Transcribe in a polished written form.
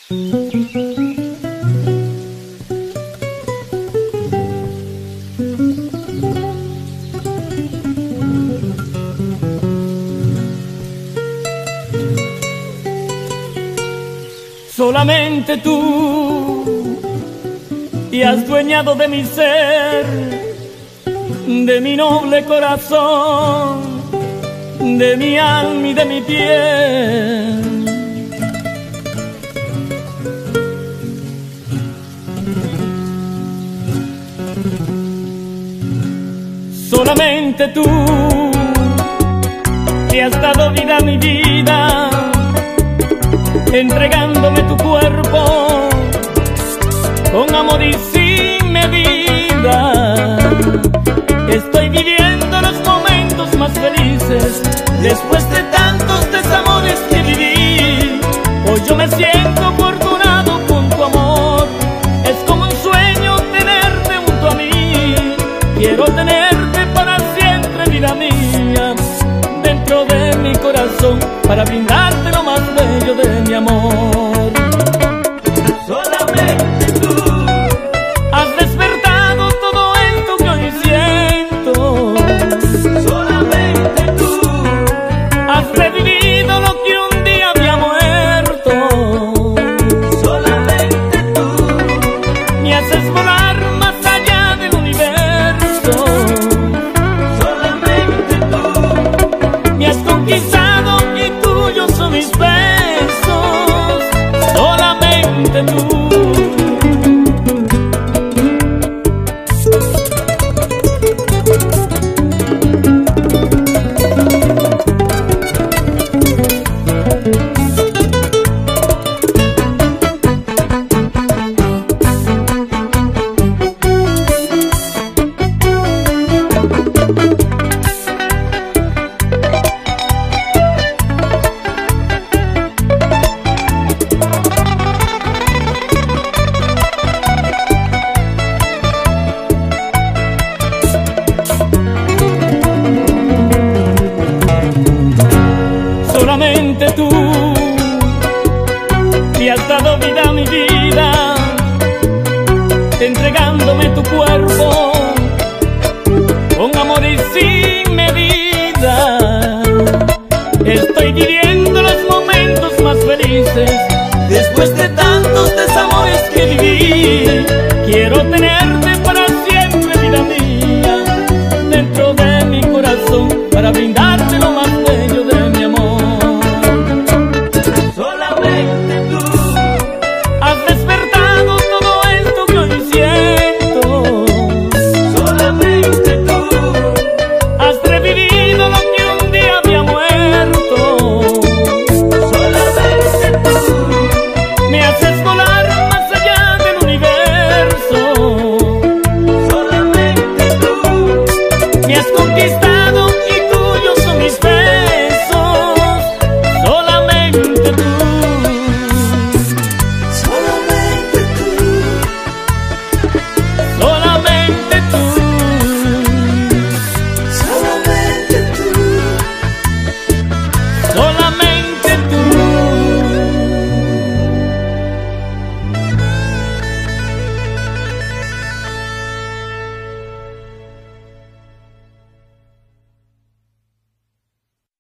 Solamente tú te has dueñado de mi ser, de mi noble corazón, de mi alma y de mi piel. Solamente tú te has dado vida a mi vida, entregándome tu cuerpo con amor y sin medida. Estoy viviendo los momentos más felices después de tantos desamores que viví. Hoy yo me siento afortunado con tu amor, es como un sueño tenerte junto a mí. Quiero tenerte para siempre, vida mía, dentro de mi corazón, para brindarte lo más bello de mi amor. Solamente tú has despertado todo esto que hoy siento. Solamente tú has revivido lo que un día había muerto. Solamente tú me haces volar más allá del universo. Solamente tú me has conquistado y tuyos son mis besos. Solamente tú. Solamente tú te has dado vida a mi vida, entregándome tu cuerpo con amor y sin medida. Estoy viviendo los momentos más felices después de tantos desamores que viví. Quiero tenerte para siempre, vida mía, dentro de mi corazón, para brindarte lo más bello de mi amor. Solamente tú has despertado todo esto que hoy siento. Solamente tú has revivido lo que un día había muerto. Solamente tú me haces volar más allá del universo. Solamente tú me has conquistado y tuyos son mis besos. Solamente tú. Solamente tú. Solamente tú. Solamente tú. Solamente